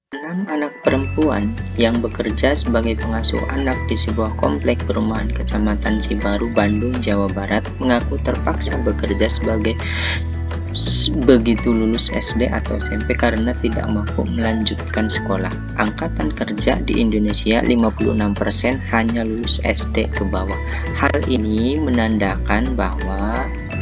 6 anak perempuan yang bekerja sebagai pengasuh anak di sebuah komplek perumahan Kecamatan Cibaru, Bandung, Jawa Barat mengaku terpaksa bekerja begitu lulus SD atau SMP karena tidak mampu melanjutkan sekolah. Angkatan kerja di Indonesia 56% hanya lulus SD ke bawah. Hal ini menandakan bahwa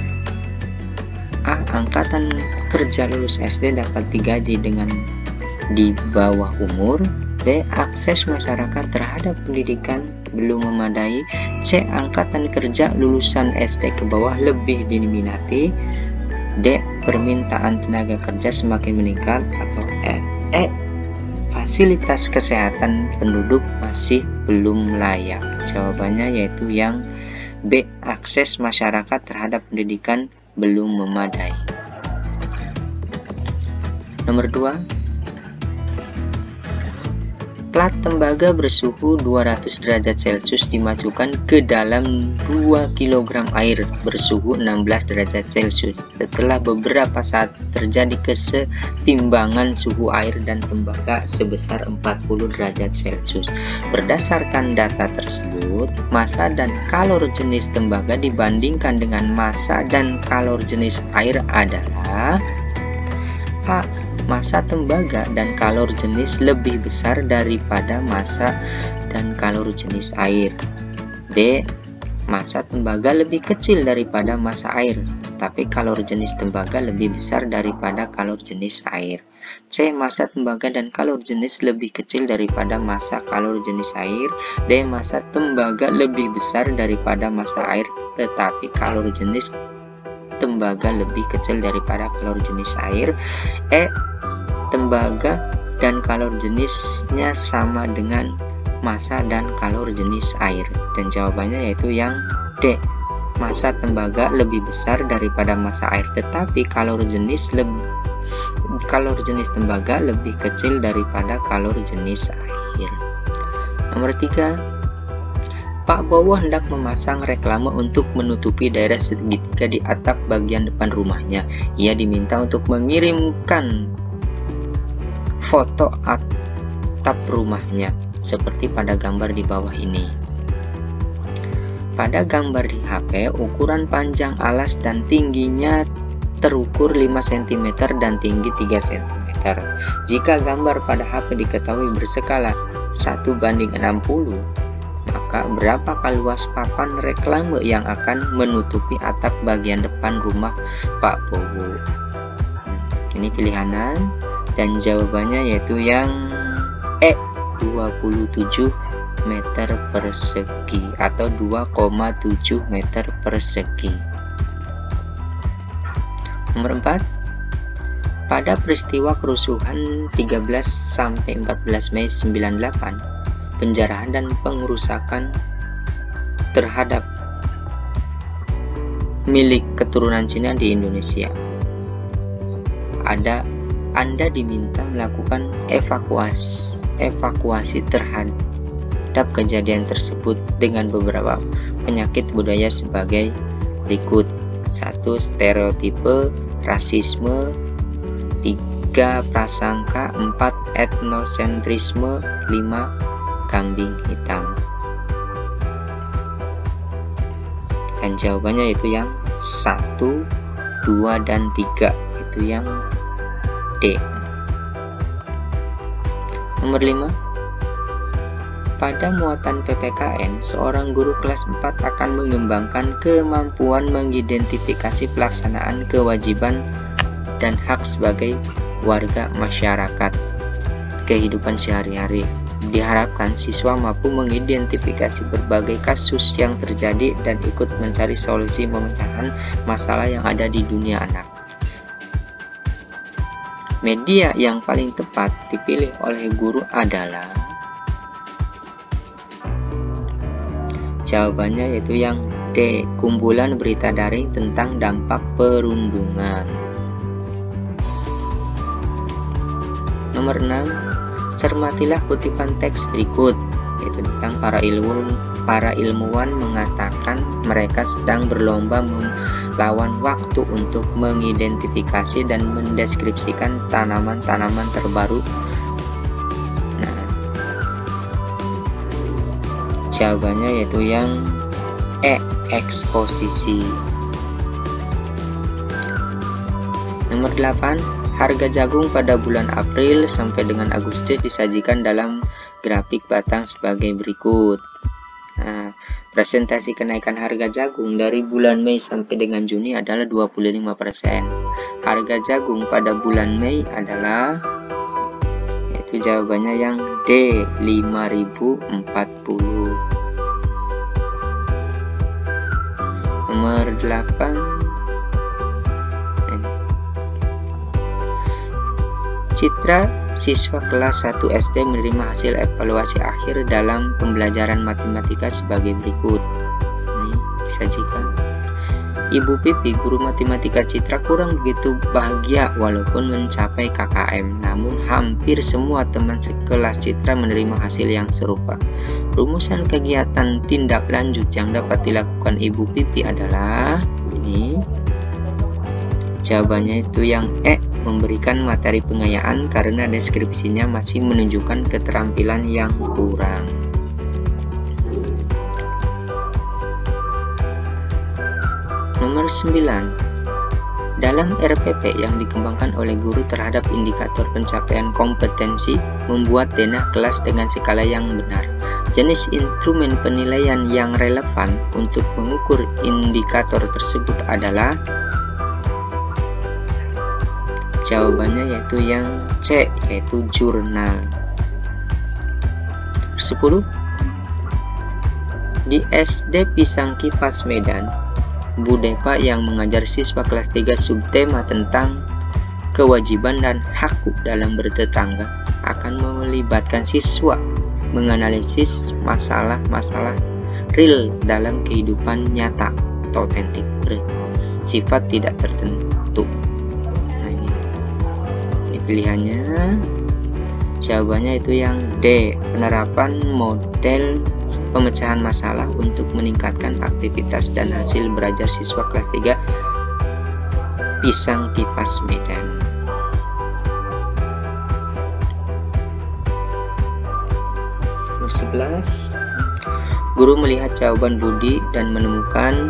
A. Angkatan kerja lulus SD dapat digaji dengan di bawah umur. B. Akses masyarakat terhadap pendidikan belum memadai. C. Angkatan kerja lulusan SD ke bawah lebih diminati. D. Permintaan tenaga kerja semakin meningkat. Atau E. Fasilitas kesehatan penduduk masih belum layak. Jawabannya yaitu yang B. Akses masyarakat terhadap pendidikan belum memadai. Nomor 2. Plat tembaga bersuhu 200 derajat Celcius dimasukkan ke dalam 2 kg air bersuhu 16 derajat Celcius. Setelah beberapa saat terjadi kesetimbangan suhu air dan tembaga sebesar 40 derajat Celcius. Berdasarkan data tersebut, massa dan kalor jenis tembaga dibandingkan dengan massa dan kalor jenis air adalah A. Massa tembaga dan kalor jenis lebih besar daripada massa dan kalor jenis air. B. Massa tembaga lebih kecil daripada massa air, tapi kalor jenis tembaga lebih besar daripada kalor jenis air. C. Massa tembaga dan kalor jenis lebih kecil daripada massa kalor jenis air. D. Massa tembaga lebih besar daripada massa air, tetapi kalor jenis tembaga lebih kecil daripada kalor jenis air. E. Tembaga dan kalor jenisnya sama dengan massa dan kalor jenis air. Dan jawabannya yaitu yang D. Massa tembaga lebih besar daripada massa air, tetapi kalor jenis tembaga lebih kecil daripada kalor jenis air. Nomor 3. Pak Bowo hendak memasang reklame untuk menutupi daerah segitiga di atap bagian depan rumahnya. Ia diminta untuk mengirimkan foto atap rumahnya seperti pada gambar di bawah ini. Pada gambar di HP, ukuran panjang alas dan tingginya terukur 5 cm dan tinggi 3 cm. Jika gambar pada HP diketahui berskala 1:60, maka berapakah luas papan reklame yang akan menutupi atap bagian depan rumah Pak Bowo? Ini pilihanan. Dan jawabannya yaitu yang E. 27 meter persegi atau 2,7 meter persegi. Nomor 4. Pada peristiwa kerusuhan 13-14 Mei 98, penjarahan dan pengerusakan terhadap milik keturunan Cina di Indonesia, Anda diminta melakukan evakuasi terhadap kejadian tersebut dengan beberapa penyakit budaya sebagai berikut. 1. Stereotipe, rasisme. 3. Prasangka. 4. Etnosentrisme. 5. Kambing hitam. Dan jawabannya itu yang 1, 2, dan 3. Itu yang D. Nomor 5. Pada muatan PPKN, seorang guru kelas 4 akan mengembangkan kemampuan mengidentifikasi pelaksanaan kewajiban dan hak sebagai warga masyarakat kehidupan sehari-hari. Diharapkan siswa mampu mengidentifikasi berbagai kasus yang terjadi dan ikut mencari solusi pemecahan masalah yang ada di dunia anak. Media yang paling tepat dipilih oleh guru adalah jawabannya yaitu yang D. Kumpulan berita daring tentang dampak perundungan. Nomor 6. Cermatilah kutipan teks berikut, yaitu tentang para ilmuwan mengatakan mereka sedang berlomba melawan waktu untuk mengidentifikasi dan mendeskripsikan tanaman-tanaman terbaru Jawabannya yaitu yang E, eksposisi. Nomor 8, harga jagung pada bulan April sampai dengan Agustus disajikan dalam grafik batang sebagai berikut. Nah, presentasi kenaikan harga jagung dari bulan Mei sampai dengan Juni adalah 25%. Harga jagung pada bulan Mei adalah, yaitu jawabannya yang D, 5.040. Nomor 8, Citra siswa kelas 1 SD menerima hasil evaluasi akhir dalam pembelajaran matematika sebagai berikut. Ini disajikan. Ibu Pipi, guru matematika Citra, kurang begitu bahagia walaupun mencapai KKM. Namun hampir semua teman sekelas Citra menerima hasil yang serupa. Rumusan kegiatan tindak lanjut yang dapat dilakukan Ibu Pipi adalah ini. Jawabannya itu yang E, memberikan materi pengayaan karena deskripsinya masih menunjukkan keterampilan yang kurang. Nomor 9. Dalam RPP yang dikembangkan oleh guru terhadap indikator pencapaian kompetensi, membuat denah kelas dengan skala yang benar. Jenis instrumen penilaian yang relevan untuk mengukur indikator tersebut adalah, jawabannya yaitu yang C, yaitu jurnal. 10. Di SD Pisang Kipas Medan, Bu Depa yang mengajar siswa kelas 3 subtema tentang kewajiban dan hak dalam bertetangga akan melibatkan siswa menganalisis masalah-masalah real dalam kehidupan nyata atau otentik bersifat tidak tertentu. Pilihannya, jawabannya itu yang D, penerapan model pemecahan masalah untuk meningkatkan aktivitas dan hasil belajar siswa kelas 3 Pisang Kipas Medan. Nomor 11, guru melihat jawaban Budi dan menemukan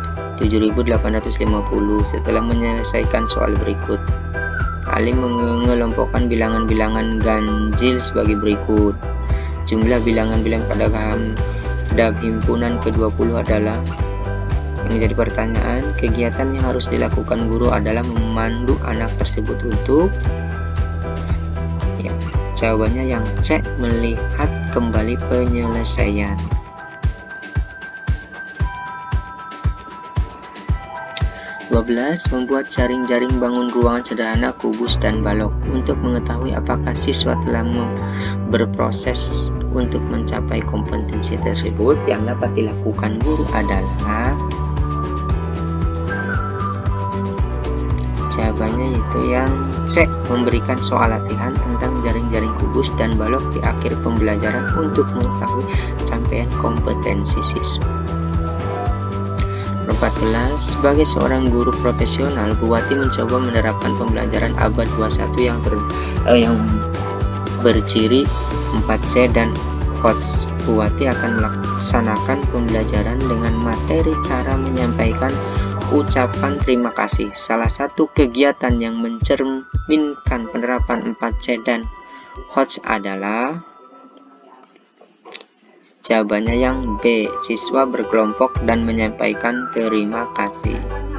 7.850 setelah menyelesaikan soal berikut. Ali mengelompokkan bilangan-bilangan ganjil sebagai berikut. Jumlah bilangan-bilangan pada himpunan ke-20 adalah, yang menjadi pertanyaan, kegiatan yang harus dilakukan guru adalah memandu anak tersebut untuk, ya, jawabannya yang C, melihat kembali penyelesaian. 12. Membuat jaring-jaring bangun ruangan sederhana, kubus, dan balok. Untuk mengetahui apakah siswa telah berproses untuk mencapai kompetensi tersebut, yang dapat dilakukan guru adalah, jawabannya itu yang C, memberikan soal latihan tentang jaring-jaring kubus dan balok di akhir pembelajaran untuk mengetahui capaian kompetensi siswa. 14. Sebagai seorang guru profesional, Buwati mencoba menerapkan pembelajaran abad 21 yang berciri 4C dan HOTS. Buwati akan melaksanakan pembelajaran dengan materi cara menyampaikan ucapan terima kasih. Salah satu kegiatan yang mencerminkan penerapan 4C dan HOTS adalah, jawabannya yang B, siswa berkelompok dan menyampaikan terima kasih.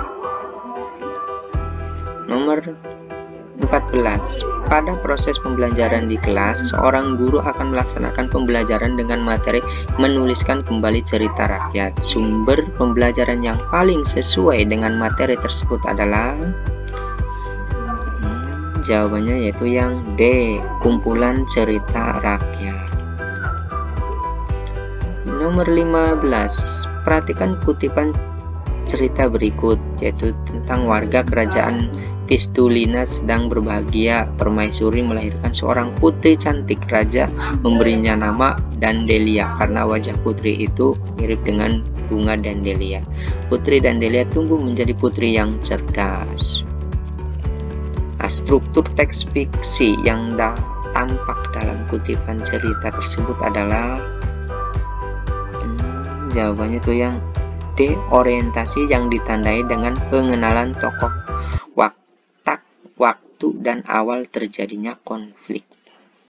Nomor 14. Pada proses pembelajaran di kelas, seorang guru akan melaksanakan pembelajaran dengan materi menuliskan kembali cerita rakyat. Sumber pembelajaran yang paling sesuai dengan materi tersebut adalah, jawabannya yaitu yang D, kumpulan cerita rakyat. Nomor 15. Perhatikan kutipan cerita berikut, yaitu tentang warga kerajaan Fistulina sedang berbahagia. Permaisuri melahirkan seorang putri cantik. Raja memberinya nama Dandelia karena wajah putri itu mirip dengan bunga Dandelia. Putri Dandelia tumbuh menjadi putri yang cerdas. Nah, struktur teks fiksi yang tampak dalam kutipan cerita tersebut adalah, jawabannya tuh yang D, orientasi yang ditandai dengan pengenalan tokoh, waktu dan awal terjadinya konflik.